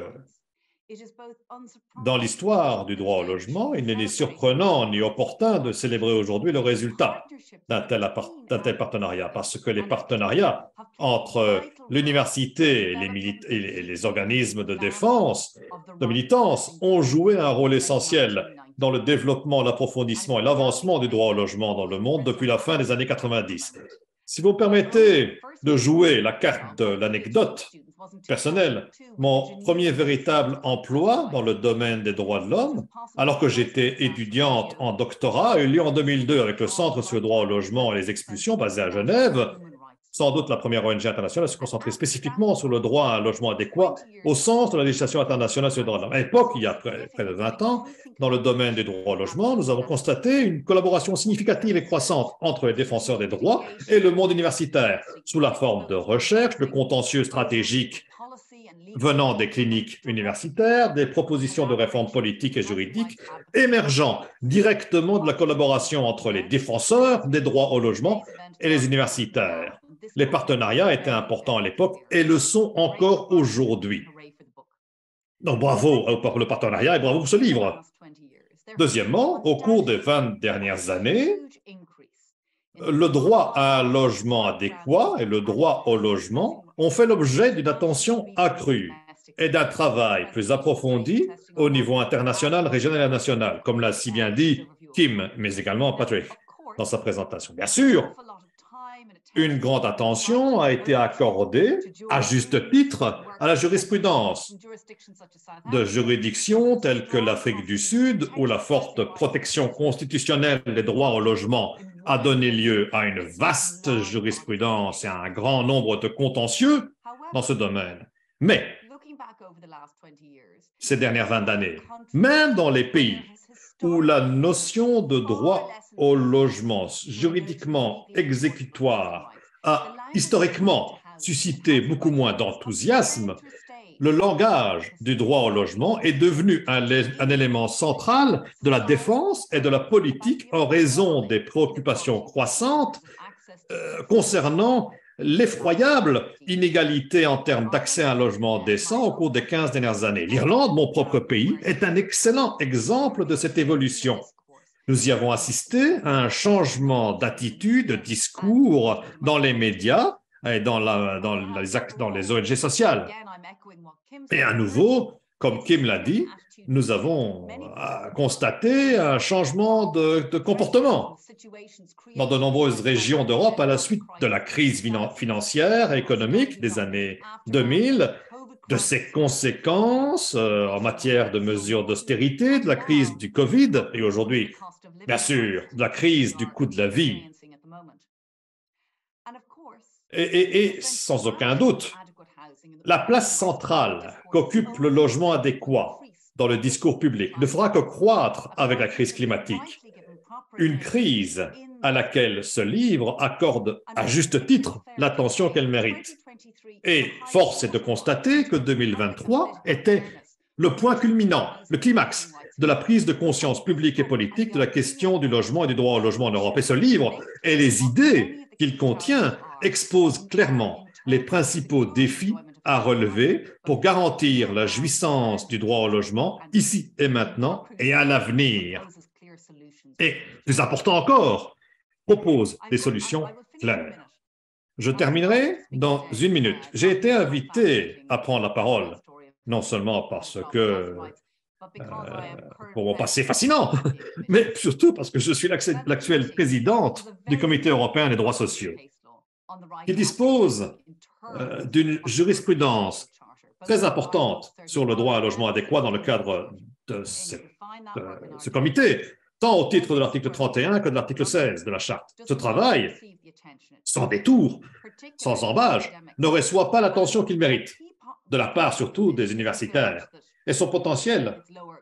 dans l'histoire du droit au logement, il n'est ni surprenant ni opportun de célébrer aujourd'hui le résultat d'un tel partenariat, parce que les partenariats entre l'université et les organismes de défense, de militance, ont joué un rôle essentiel dans le développement, l'approfondissement et l'avancement du droit au logement dans le monde depuis la fin des années 90. Si vous me permettez de jouer la carte de l'anecdote personnelle, mon premier véritable emploi dans le domaine des droits de l'homme, alors que j'étais étudiante en doctorat, a eu lieu en 2002 avec le Centre sur le droit au logement et les expulsions basé à Genève, sans doute la première ONG internationale à se concentrer spécifiquement sur le droit à un logement adéquat au sens de la législation internationale sur le droit de l'homme. À l'époque, il y a près de 20 ans, dans le domaine des droits au logement, nous avons constaté une collaboration significative et croissante entre les défenseurs des droits et le monde universitaire, sous la forme de recherche, de contentieux stratégiques venant des cliniques universitaires, des propositions de réformes politiques et juridiques émergeant directement de la collaboration entre les défenseurs des droits au logement et les universitaires. Les partenariats étaient importants à l'époque et le sont encore aujourd'hui. Donc bravo pour le partenariat et bravo pour ce livre. Deuxièmement, au cours des 20 dernières années, le droit à un logement adéquat et le droit au logement ont fait l'objet d'une attention accrue et d'un travail plus approfondi au niveau international, régional et national, comme l'a si bien dit Kim, mais également Patrick dans sa présentation. Bien sûr, une grande attention a été accordée, à juste titre, à la jurisprudence de juridictions telles que l'Afrique du Sud, où la forte protection constitutionnelle des droits au logement a donné lieu à une vaste jurisprudence et à un grand nombre de contentieux dans ce domaine. Mais, ces dernières 20 années, même dans les pays où la notion de droit au logement juridiquement exécutoire a historiquement suscité beaucoup moins d'enthousiasme, le langage du droit au logement est devenu un élément central de la défense et de la politique en raison des préoccupations croissantes concernant l'effroyable inégalité en termes d'accès à un logement décent au cours des 15 dernières années. L'Irlande, mon propre pays, est un excellent exemple de cette évolution. Nous y avons assisté à un changement d'attitude, de discours dans les médias et dans les ONG sociales. Et à nouveau, comme Kim l'a dit, nous avons constaté un changement de comportement dans de nombreuses régions d'Europe à la suite de la crise financière et économique des années 2000, de ses conséquences en matière de mesures d'austérité, de la crise du Covid et aujourd'hui, bien sûr, de la crise du coût de la vie. Et sans aucun doute, la place centrale qu'occupe le logement adéquat dans le discours public ne fera que croître avec la crise climatique. Une crise à laquelle ce livre accorde à juste titre l'attention qu'elle mérite. Et force est de constater que 2023 était le point culminant, le climax de la prise de conscience publique et politique de la question du logement et du droit au logement en Europe. Et ce livre et les idées qu'il contient exposent clairement les principaux défis à relever pour garantir la jouissance du droit au logement ici et maintenant et à l'avenir. Et, plus important encore, propose des solutions claires. Je terminerai dans une minute. J'ai été invité à prendre la parole, non seulement parce que pour mon passé fascinant, mais surtout parce que je suis l'actuelle présidente du Comité européen des droits sociaux, qui dispose d'une jurisprudence très importante sur le droit à un logement adéquat dans le cadre de ce comité, tant au titre de l'article 31 que de l'article 16 de la Charte. Ce travail, sans détour, sans embâche, ne reçoit pas l'attention qu'il mérite, de la part surtout des universitaires. Et son potentiel,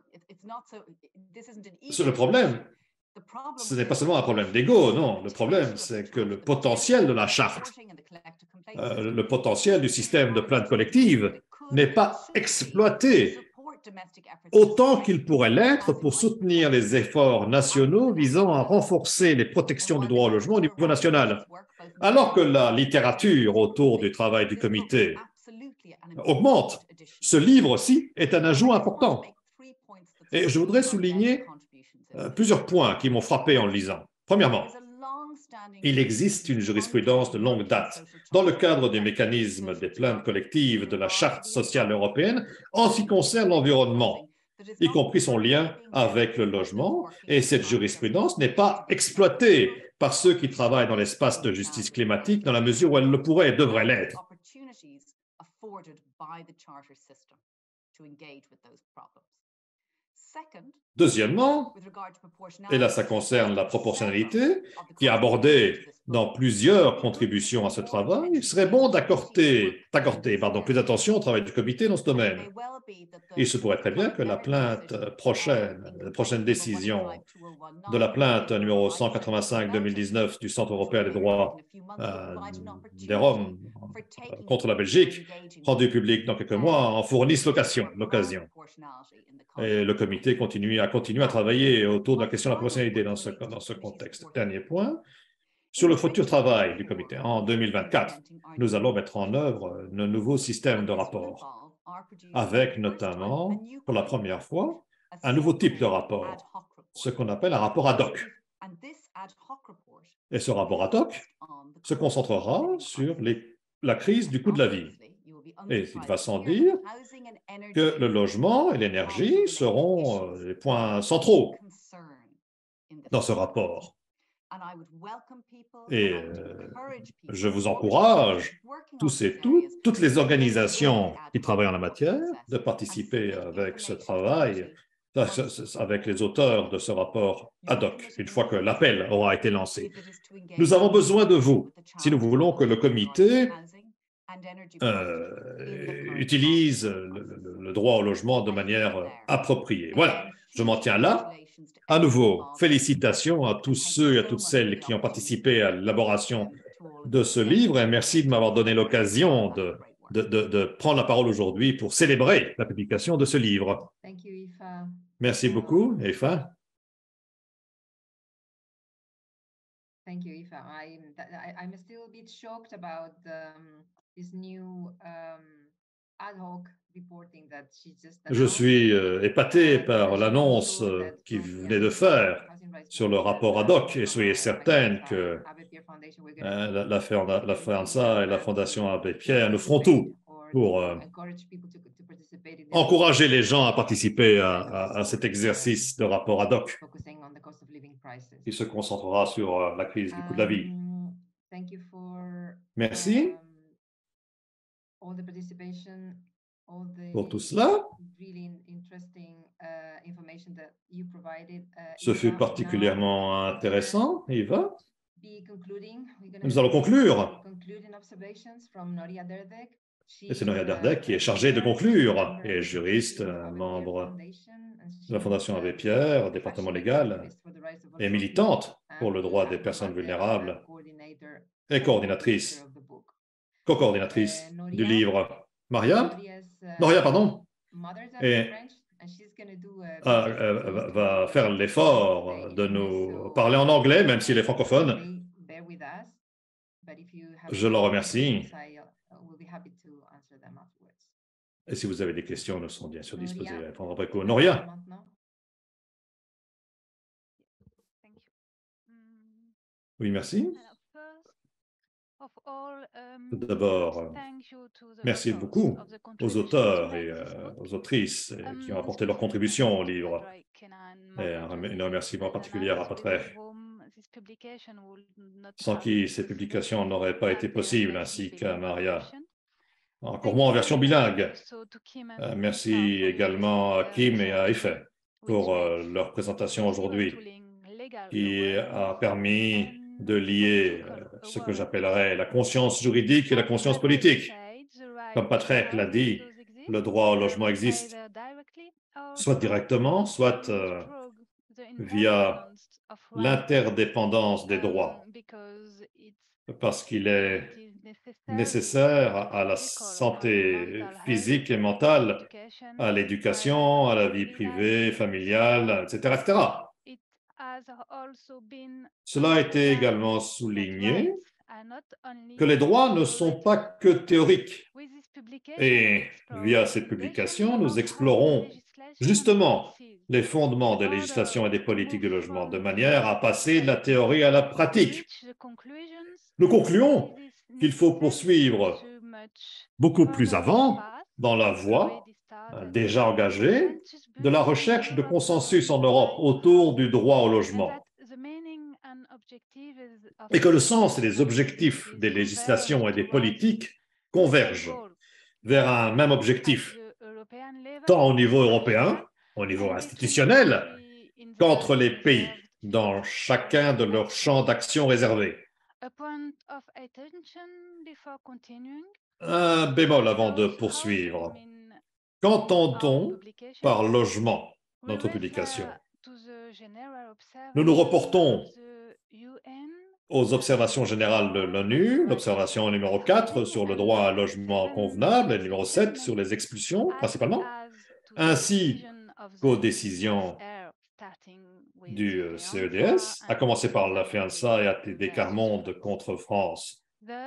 c'est le problème. Ce n'est pas seulement un problème d'ego, non. Le problème, c'est que le potentiel de la Charte, le potentiel du système de plainte collective n'est pas exploité autant qu'il pourrait l'être pour soutenir les efforts nationaux visant à renforcer les protections du droit au logement au niveau national. Alors que la littérature autour du travail du comité augmente, ce livre-ci est un ajout important. Et je voudrais souligner plusieurs points qui m'ont frappé en le lisant. Premièrement, il existe une jurisprudence de longue date dans le cadre des mécanismes des plaintes collectives de la Charte sociale européenne en ce qui concerne l'environnement, y compris son lien avec le logement, et cette jurisprudence n'est pas exploitée par ceux qui travaillent dans l'espace de justice climatique dans la mesure où elle le pourrait et devrait l'être. Deuxièmement, et là ça concerne la proportionnalité, qui est abordée dans plusieurs contributions à ce travail, il serait bon d'accorder plus d'attention au travail du comité dans ce domaine. Il se pourrait très bien que la prochaine décision de la plainte numéro 185-2019 du Centre européen des droits des Roms contre la Belgique, rendue publique dans quelques mois, en fournisse l'occasion. Et le comité continue à travailler autour de la question de la proportionnalité dans ce contexte. Dernier point, sur le futur travail du comité. En 2024, nous allons mettre en œuvre un nouveau système de rapport, avec notamment, pour la première fois, un nouveau type de rapport, ce qu'on appelle un rapport ad hoc. Et ce rapport ad hoc se concentrera sur la crise du coût de la vie. Et il va sans dire que le logement et l'énergie seront les points centraux dans ce rapport. Et je vous encourage, toutes les organisations qui travaillent en la matière, de participer avec ce travail, avec les auteurs de ce rapport ad hoc, une fois que l'appel aura été lancé. Nous avons besoin de vous, si nous voulons que le comité utilise le droit au logement de manière appropriée. Voilà, je m'en tiens là. À nouveau, félicitations à tous ceux et à toutes celles qui ont participé à l'élaboration de ce livre et merci de m'avoir donné l'occasion de prendre la parole aujourd'hui pour célébrer la publication de ce livre. Merci beaucoup, Aoife. Thank you, Aoife. I'm still a bit shocked about this new ad hoc Je suis épaté par l'annonce qu'il venait de faire sur le rapport ad hoc et soyez certaine que la FEANSA et la Fondation Abbé Pierre nous feront tout pour encourager les gens à participer à cet exercice de rapport ad hoc qui se concentrera sur la crise du coût de la vie. Merci pour tout cela. Ce fut particulièrement intéressant, Eva. Nous allons conclure. Et c'est Noria Derdek qui est chargée de conclure, et juriste, membre de la Fondation Abbé Pierre, département légal, et militante pour le droit des personnes vulnérables, et co-coordinatrice du livre. Noria, pardon, et va faire l'effort de nous parler en anglais, même s'il est francophone. Je le remercie. Et si vous avez des questions, nous serons bien sûr disposés à répondre après coup. Noria. Oui, merci. Tout d'abord, merci beaucoup aux auteurs et aux autrices qui ont apporté leur contribution au livre. Et un remerciement particulier à Patrick, sans qui ces publications n'auraient pas été possibles, ainsi qu'à Maria. Encore moins en version bilingue. Merci également à Kim et à Ife pour leur présentation aujourd'hui, qui a permis de lier ce que j'appellerais la conscience juridique et la conscience politique. Comme Patrick l'a dit, le droit au logement existe, soit directement, soit via l'interdépendance des droits, parce qu'il est nécessaire à la santé physique et mentale, à l'éducation, à la vie privée, familiale, etc., etc. Cela a été également souligné que les droits ne sont pas que théoriques. Et via cette publication, nous explorons justement les fondements des législations et des politiques de logement de manière à passer de la théorie à la pratique. Nous concluons qu'il faut poursuivre beaucoup plus avant dans la voie déjà engagée de la recherche de consensus en Europe autour du droit au logement. Et que le sens et les objectifs des législations et des politiques convergent vers un même objectif, tant au niveau européen, au niveau institutionnel, qu'entre les pays, dans chacun de leurs champs d'action réservés. Un bémol avant de poursuivre. Qu'entend-on par logement, notre publication? Nous nous reportons aux observations générales de l'ONU, l'observation numéro 4 sur le droit à un logement convenable et numéro 7 sur les expulsions, principalement, ainsi qu'aux décisions du CEDS, à commencer par la FEANSA et ATD Carmonde contre France.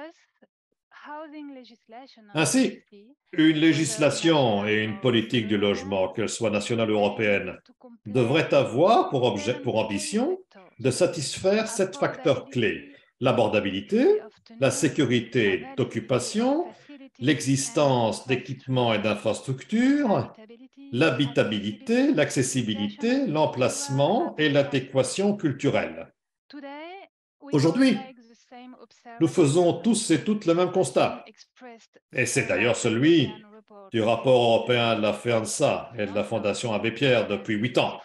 Ainsi, une législation et une politique du logement, qu'elle soit nationale ou européenne, devraient avoir pour ambition de satisfaire 7 facteurs clés: l'abordabilité, la sécurité d'occupation, l'existence d'équipements et d'infrastructures, l'habitabilité, l'accessibilité, l'emplacement et l'adéquation culturelle. Aujourd'hui, nous faisons tous et toutes le même constat, et c'est d'ailleurs celui du rapport européen de la FEANSA et de la Fondation Abbé Pierre depuis 8 ans.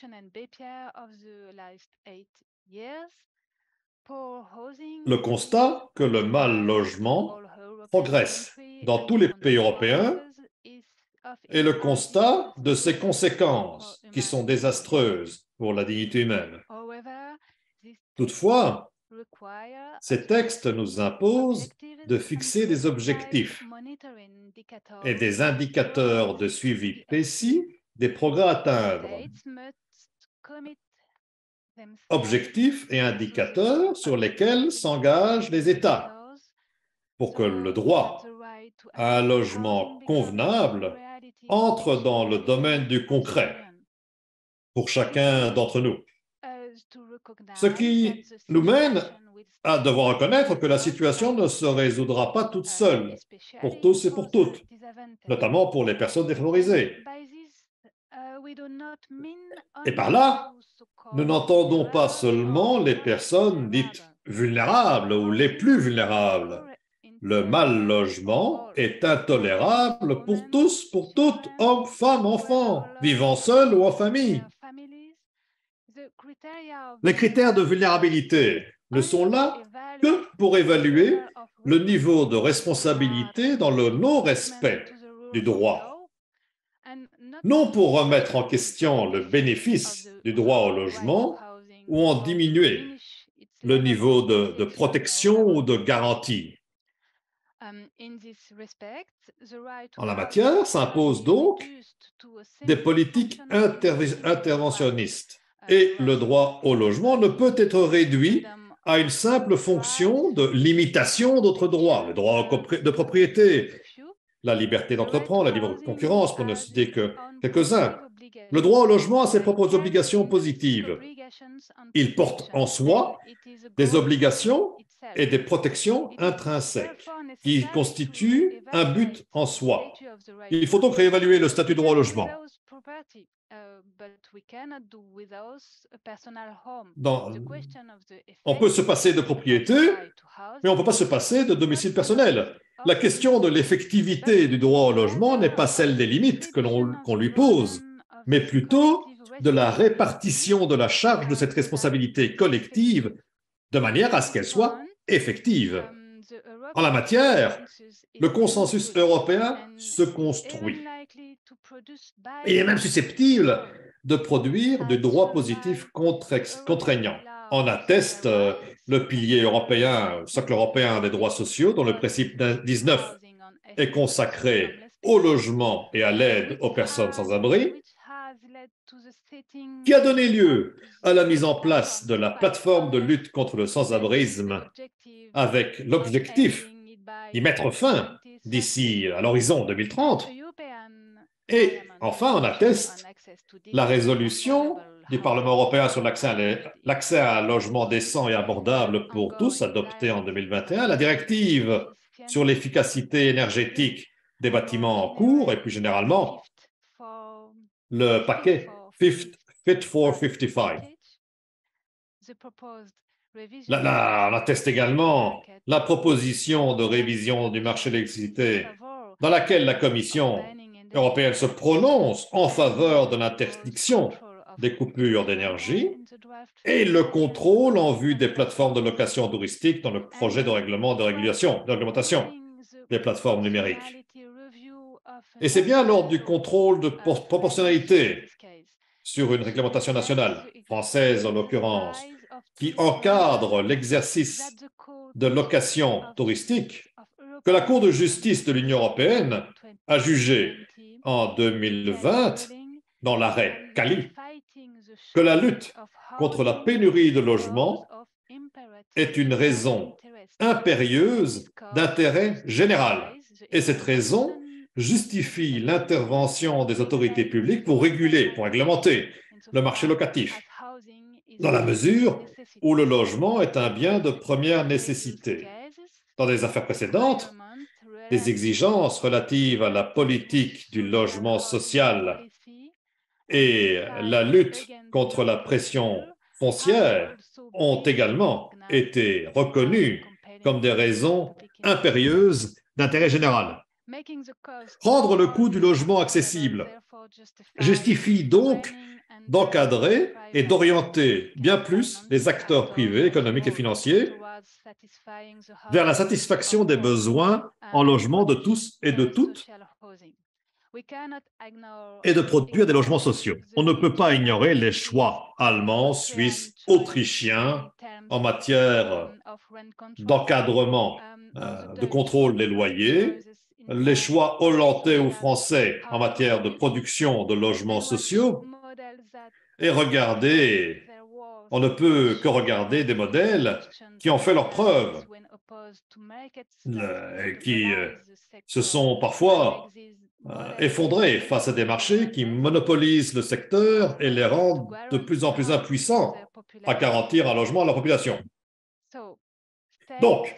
Le constat que le mal-logement progresse dans tous les pays européens et le constat de ses conséquences qui sont désastreuses pour la dignité humaine. Toutefois, ces textes nous imposent de fixer des objectifs et des indicateurs de suivi précis des progrès à atteindre. Objectifs et indicateurs sur lesquels s'engagent les États pour que le droit à un logement convenable entre dans le domaine du concret pour chacun d'entre nous. Ce qui nous mène à devoir reconnaître que la situation ne se résoudra pas toute seule, pour tous et pour toutes, notamment pour les personnes défavorisées. Et par là, nous n'entendons pas seulement les personnes dites vulnérables ou les plus vulnérables. Le mal-logement est intolérable pour tous, pour toutes, hommes, femmes, enfants, vivant seuls ou en famille. Les critères de vulnérabilité ne sont là que pour évaluer le niveau de responsabilité dans le non-respect du droit, non pour remettre en question le bénéfice du droit au logement ou en diminuer le niveau de protection ou de garantie. En la matière, s'impose donc des politiques interventionnistes et le droit au logement ne peut être réduit à une simple fonction de limitation d'autres droits, le droit de propriété, la liberté d'entreprendre, la libre concurrence, pour ne citer que quelques-uns. Le droit au logement a ses propres obligations positives. Il porte en soi des obligations et des protections intrinsèques qui constituent un but en soi. Il faut donc réévaluer le statut du droit au logement. On peut se passer de propriété, mais on ne peut pas se passer de domicile personnel. La question de l'effectivité du droit au logement n'est pas celle des limites qu'on lui pose, mais plutôt de la répartition de la charge de cette responsabilité collective de manière à ce qu'elle soit effective. En la matière, le consensus européen se construit. Il est même susceptible de produire du droit positif contraignant. En atteste le pilier européen, le socle européen des droits sociaux, dont le principe 19 est consacré au logement et à l'aide aux personnes sans abri, qui a donné lieu à la mise en place de la plateforme de lutte contre le sans-abrisme avec l'objectif d'y mettre fin d'ici à l'horizon 2030. Et enfin, on atteste la résolution du Parlement européen sur l'accès à un logement décent et abordable pour tous, adoptée en 2021, la directive sur l'efficacité énergétique des bâtiments en cours et plus généralement le paquet Fit for 55. On atteste également la proposition de révision du marché de l'électricité dans laquelle la Commission européenne se prononce en faveur de l'interdiction des coupures d'énergie et le contrôle en vue des plateformes de location touristique dans le projet de réglementation des plateformes numériques. Et c'est bien lors du contrôle de proportionnalité sur une réglementation nationale, française en l'occurrence, qui encadre l'exercice de location touristique, que la Cour de justice de l'Union européenne a jugé en 2020, dans l'arrêt Cali, que la lutte contre la pénurie de logements est une raison impérieuse d'intérêt général. Et cette raison justifie l'intervention des autorités publiques pour réguler, pour réglementer le marché locatif, dans la mesure où le logement est un bien de première nécessité. Dans des affaires précédentes, des exigences relatives à la politique du logement social et la lutte contre la pression foncière ont également été reconnues comme des raisons impérieuses d'intérêt général. Rendre le coût du logement accessible justifie donc d'encadrer et d'orienter bien plus les acteurs privés, économiques et financiers vers la satisfaction des besoins en logement de tous et de toutes et de produire des logements sociaux. On ne peut pas ignorer les choix allemands, suisses, autrichiens en matière d'encadrement, de contrôle des loyers, les choix hollandais ou français en matière de production de logements sociaux, et on ne peut que regarder des modèles qui ont fait leurs preuves qui se sont parfois effondrés face à des marchés qui monopolisent le secteur et les rendent de plus en plus impuissants à garantir un logement à la population. Donc,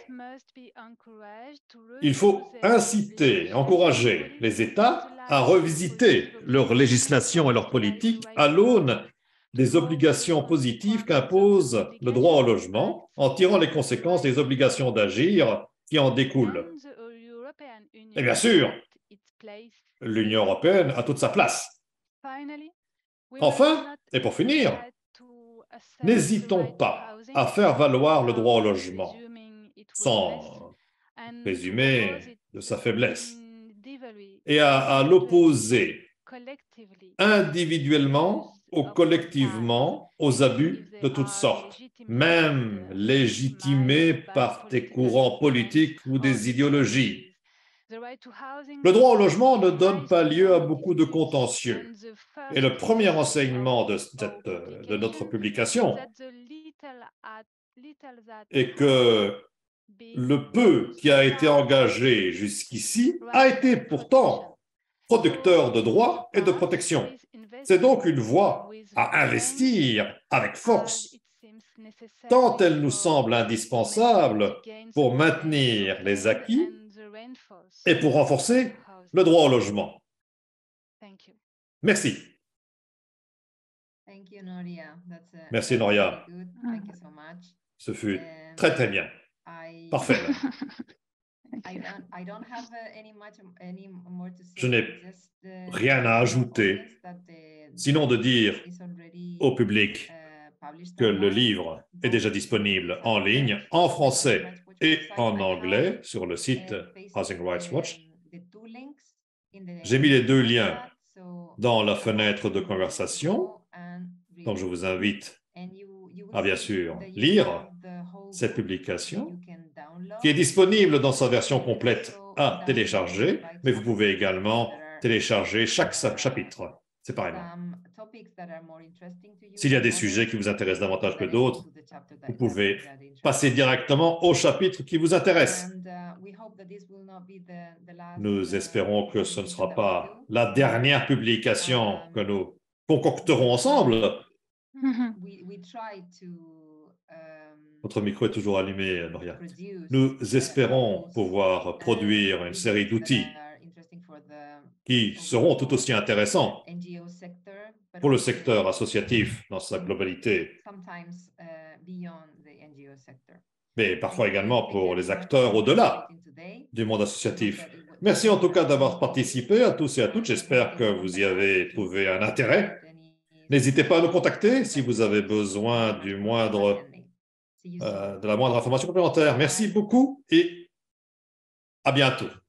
il faut inciter, encourager les États à revisiter leur législation et leur politique à l'aune des obligations positives qu'impose le droit au logement, en tirant les conséquences des obligations d'agir qui en découlent. Et bien sûr, l'Union européenne a toute sa place. Enfin, et pour finir, n'hésitons pas à faire valoir le droit au logement, sans présumer de sa faiblesse, et à l'opposer individuellement ou collectivement aux abus de toutes sortes, même légitimés par des courants politiques ou des idéologies. Le droit au logement ne donne pas lieu à beaucoup de contentieux. Et le premier enseignement de notre publication est que le peu qui a été engagé jusqu'ici a été pourtant producteur de droits et de protection. C'est donc une voie à investir avec force, tant elle nous semble indispensable pour maintenir les acquis et pour renforcer le droit au logement. Merci. Merci, Noria. Ce fut très, très bien. Parfait. Je n'ai rien à ajouter, sinon de dire au public que le livre est déjà disponible en ligne, en français et en anglais, sur le site Housing Rights Watch. J'ai mis les deux liens dans la fenêtre de conversation, donc je vous invite à bien sûr lire cette publication, qui est disponible dans sa version complète à télécharger, mais vous pouvez également télécharger chaque chapitre séparément. S'il y a des sujets qui vous intéressent davantage que d'autres, vous pouvez passer directement au chapitre qui vous intéresse. Nous espérons que ce ne sera pas la dernière publication que nous concocterons ensemble. Votre micro est toujours allumé, Noria. Nous espérons pouvoir produire une série d'outils qui seront tout aussi intéressants pour le secteur associatif dans sa globalité, mais parfois également pour les acteurs au-delà du monde associatif. Merci en tout cas d'avoir participé à tous et à toutes. J'espère que vous y avez trouvé un intérêt. N'hésitez pas à nous contacter si vous avez besoin de la moindre information complémentaire. Merci beaucoup et à bientôt.